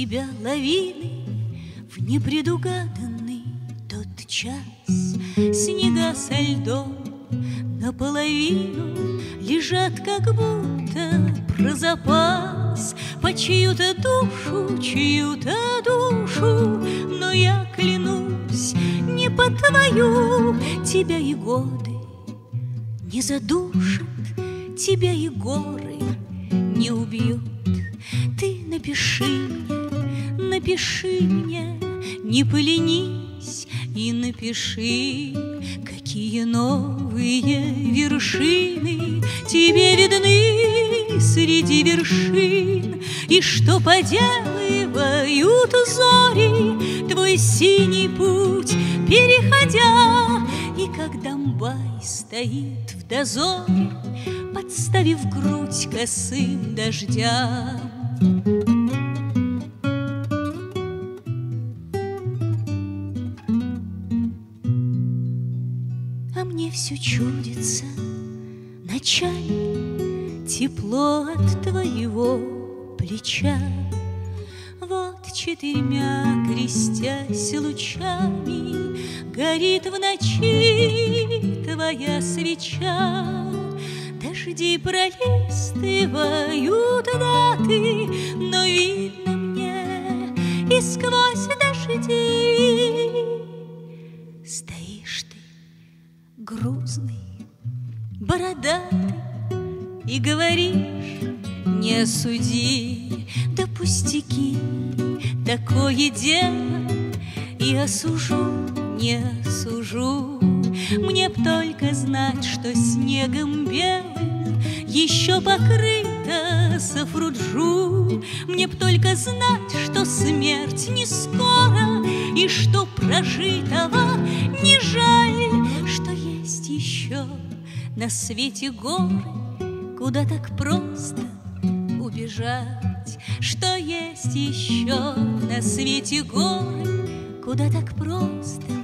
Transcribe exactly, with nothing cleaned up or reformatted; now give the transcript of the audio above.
тебя лавины в непредугаданный тот час. Снега со льдом наполовину лежат, как будто про запас, по чью-то душу, чью-то душу. Но я клянусь, не по твою тебя и годы не задушат, тебя и горы не убьют. Ты напиши мне, напиши мне, не поленись и напиши, какие новые вершины тебе видны среди вершин, и что поделывают зори твой синий путь переходя. И как Домбай стоит в дозоре, подставив грудь косым дождям. А мне все чудится ночами тепло от твоего плеча. Вот четырьмя крестясь лучами горит в ночи твоя свеча. Дожди пролистывают даты, но видно мне и сквозь дожди стоишь ты грузный, бородатый, и говоришь: не суди, да пустяки, такое дело, и осужу, не осужу. Мне б только знать, что снегом белым еще покрыто Сафруджу. Мне б только знать, что смерть не скоро, и что прожитого не жаль, что есть еще на свете горы, куда так просто убежать, что есть еще на свете горы, куда так просто